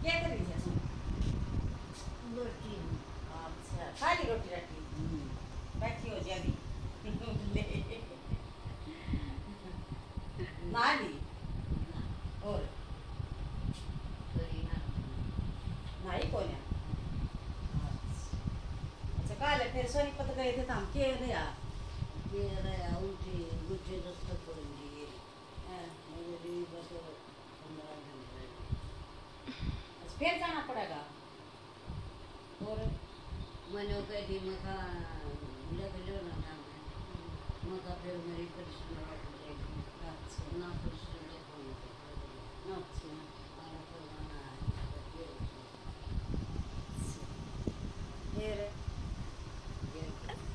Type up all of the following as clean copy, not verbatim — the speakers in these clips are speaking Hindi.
क्या कर रही है तुम? रोटी। अच्छा खाली रोटी रटी बैठी हो जा अभी नाली और नाई कौन है? अच्छा काले फिर सोनीपत गए थे तो हम के गया ये रहा उल्टी गुच्छे दस्तक पड़ेंगे ये मेरे लिए बस 15 घंटे अच्छा फिर जाना पड़ेगा और मैंने वो कह दी मखा लग लो ना नाम है मखा फिर मेरी परिश्रम रख जाएगी अच्छा ना परिश्रम देखो अच्छा आना करवाना है फिर ये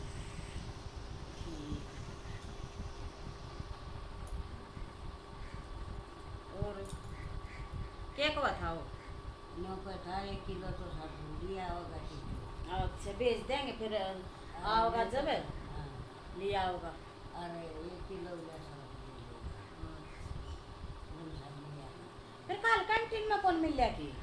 और क्या कहा था वो? 9 का था 1 किलो तो सब लिया होगा ठीक अच्छा बेच देंगे फिर आओगा जब हाँ लिया होगा अरे 1 किलो लिया सब लिया फिर कल कैंटीन में कौन मिल गया कि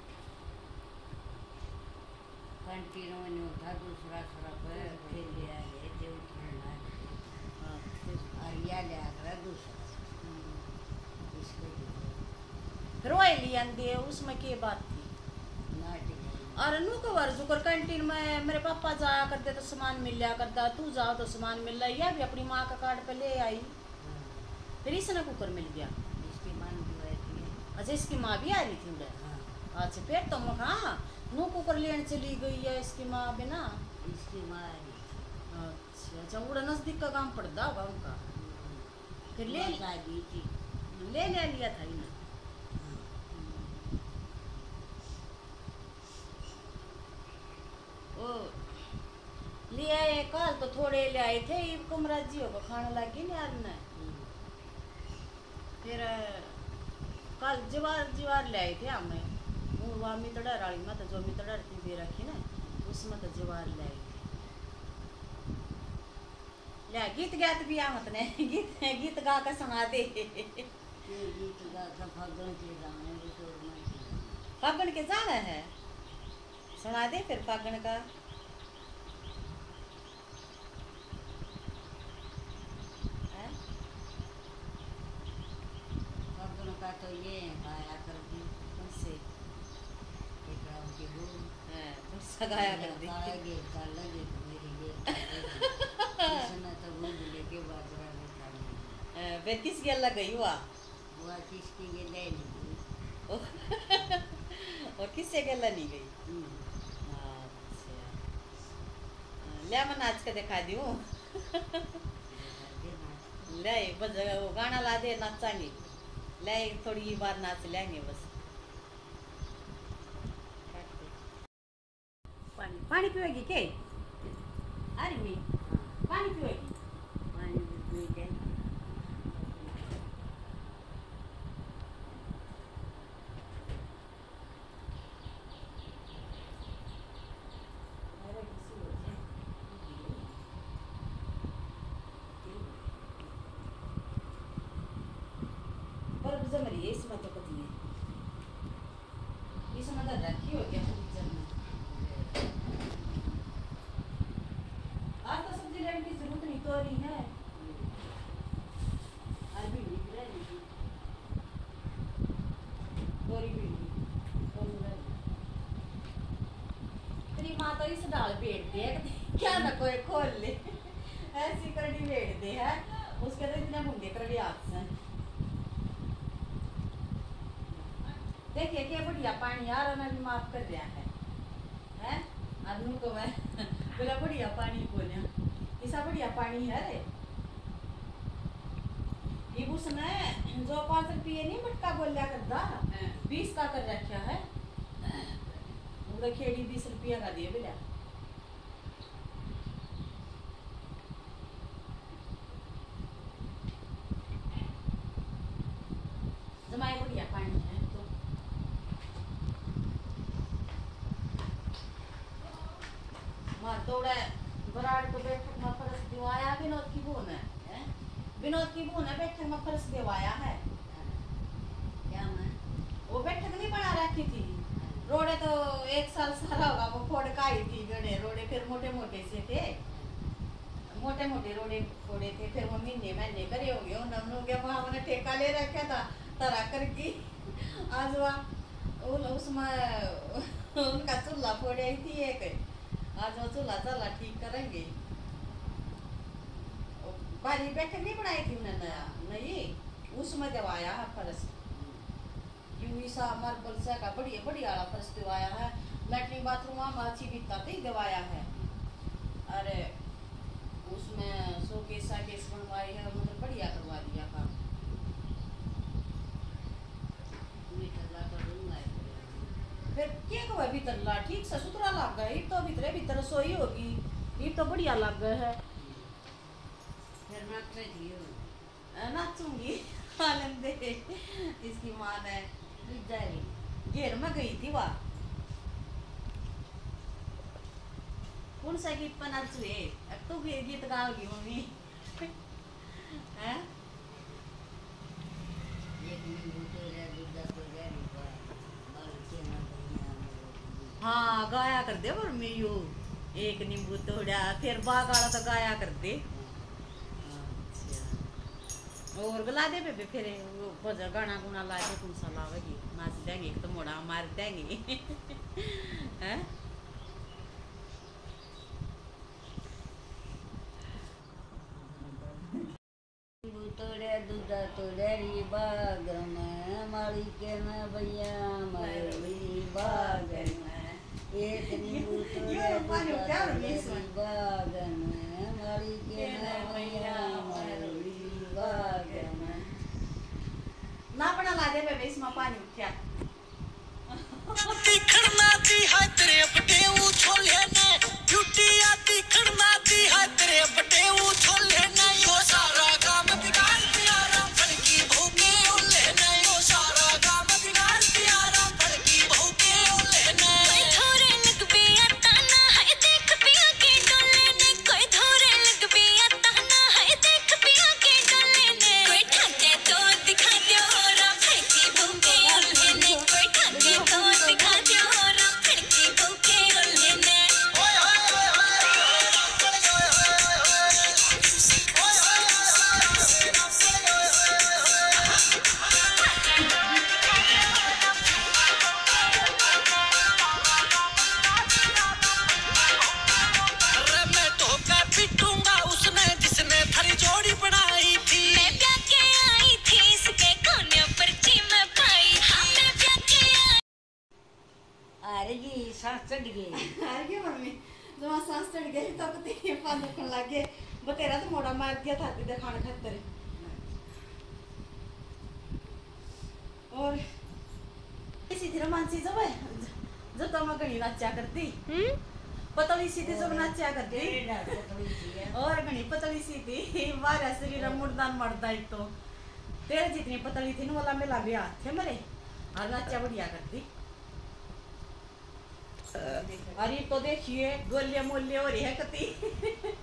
कंटिन्यू में उठा दूसरा सड़क पे फिर लिया ये जो उठना और या लिया कर दूसरा इसको फिर वही लिया दिए उसमें क्या बात थी? नाटी और नू को वर्ष कर कैंटीन में मेरे पापा जाया करते तो सामान मिल लिया करता तू जाओ तो सामान मिल रहा यह भी अपनी माँ का कार्ड पे ले आई फिर इसने कुकर मिल गया इसकी मन भी रहती है अच्छा इसकी माँ भी आ रही थी उधर हाँ अच्छा फिर तो मैं हाँ नू कुकर लेने चली गई है इसकी माँ बिना इसकी माँ आ रही थी अच्छा अच्छा उड़ा नजदीक का काम पड़ता होगा उनका फिर ले आ गई थी ले लिया था इन्हें ओ ले आए कल तो थोड़े ले आए थे ये कुमरा जी होगा खाने लगी नहीं यार ने फिर कल जीवार ले आए थे हमें वहाँ मितड़ा राली में तो जो मितड़ा दे रखी ना उसमें तो जीवार ले आए थे ले गीत गात भी आ मत ने गीत गा कर सुना दे ये गीत गा कर फगन के जाने भी तो फागण के जाना है सुना दे फिर फागण का फगन का तो ये गाया कर दी उनसे एक राम की बोल सगाया कर दी गाएंगे कर लगे तो मेरी ये इसने तो वो लेके बाजरा में खाने फिर किस गल गई हुआ वो किसकी ये ले ली और किससे गल नहीं गई अच्छा ले मैं नाच के दिखा दी हूँ ले बस वो गाना ला दे नाचांगे ले थोड़ी बार नाच लेंगे बस पानी पानी पिएगी के अरे मी पानी पिएगी पानी भी पी दे पर जमरी है इसमें तो कती है इसमें तो रखी हो क्या आज तो सब्जी लेने की जरूरत नहीं तो रही है अरबी भी रहेगी गोरी भी तेरी माँ तो इस दाल बेट दे क्या ना कोई खोल ले ऐसी करनी बेट दे है उसके तो इतने मुंडे कर भी हाथ से देखिए क्या बढ़िया पानी यार मैं भी माफ कर दिया है हैं अनु को मैं बोला बढ़िया पानी बोलिया ऐसा बढ़िया पानी है रे ये उसने जो 5 रुपये नहीं मटका बोलिया करता 20 का कर रखा है उनका खेड़ी 20 रुपया का दिए बोला जमाए बढ़िया पानी है तो मार तोड़ा बराड़ को बैठक में फरस दिवाया विनोद की बून है विनोद की बून है बैठक में फरस दिवाया है क्या मैं वो बैठक नहीं बना रखी थी रोड़े तो 1 साल सारा होगा वो फोड़ का ही थी गणे रोड़े फिर मोटे मोटे से थे मोटे मोटे रोड़े फोड़े थे फिर वो महीने करे हो गए उन्होंने क्या वहाँ मैंने ठेका ले रखा था तरह करके आज वहाँ उसमें उनका चूल्हा फोड़े आई थी एक आज वो चूल्हा चला ठीक करेंगे बारी बैठक नहीं बनाई थी उन्होंने नया नहीं उसमें दवाया है फर्श यूसा मार्बल से का बढ़िया बढ़िया वाला फर्श दवाया है लैट्रिन बाथरूम में अच्छी बीतता थी दवाया है अरे उसमें शोकेस बनवाई है मतलब बढ़िया करवा दिया काम फिर क्या कहो भीतर ला ठीक से सुथरा लग गया ये तो भीतर रसोई होगी ये तो बढ़िया लग गया है फिर नाचूंगी आनंद इसकी माँ ने घेर में गई थी वह कौन सा गीत पर नाचुए अब तो गीत गाओगी मम्मी हैं हाँ गाया कर दे और मैं यू एक नींबू तोड़ा फिर बागाड़ा तो गाया कर दे और गला दे बेबे फिर वो गाना गुना ला के कौन सा लावेगी नाच देंगे एक तो मोड़ा मार देंगे हैं तोड़े दूधा तोड़े री बागन मारी के न भैया मरली बागन एक नींबू तोड़े दूधा तोड़े री बागन मारी के न भैया मरली बागन ना बना ला दे बेबे इसमें पानी उठा दिखना दी है तेरे बटे वो छोले ने ब्यूटी आती खड़ना दी है तेरे बटे वो छोले ने यो सारा काम बिगाड़ दिया राम फड़की भूखे ओले ने यो सारा काम बिगाड़ दिया राम फड़की भूखे ओले ने कोई धोरे लग बे ताना है देख पिया के डोले ने कोई धोरे लग बे ताना है देख पिया के डोले ने कोई ठाके तो दिखा दो राम फड़की भूखे ओले ने कोई ठाके तो दिखा दो राम फड़की भूखे ओले ने ओए ओए अरे मैं तो का पिटूंगा उसने जिसने थारी जोड़ी बनाई थी मैं प्या के आई थी इसके कोने पर जी मैं पाई हाँ मैं प्या के आई अरे जी सांस चढ़ गई हार गया मम्मी जब सांस चढ़ गई तब तो पानी दुखने लग गए बतेरा तो मोड़ा मार दिया था तेरे खाने खातर और इसी तरह मानसी जब तो मैं घनी नाचा करती पतली सी थी जब नाचा करती और घनी पतली सी थी बारह शरीर मुर्दान मरदा एक तो तेरे जितनी पतली थी ना वाला मेला भी थे मेरे और नाचा बढ़िया करती अरे तो देखिए गोलियां मोलिए हो रही है कती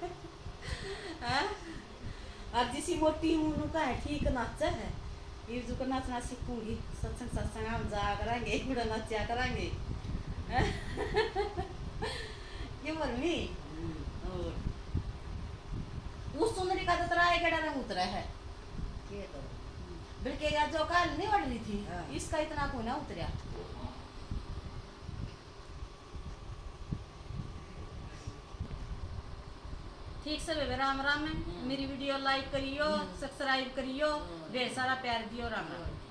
और जिसी मोटी हूँ उनका है ठीक नाचा है ये जो को नाचना सीखूंगी सत्संग हम जा करेंगे बड़ा नाचा करेंगे ये मम्मी और उस सुंदरी का तो तेरा एक रंग उतरा है बिल्के या जो काल नहीं बढ़ रही थी इसका इतना कोई ना उतरा ठीक से बेबे राम राम है मेरी वीडियो लाइक करियो सब्सक्राइब करियो ढेर सारा प्यार दियो राम राम।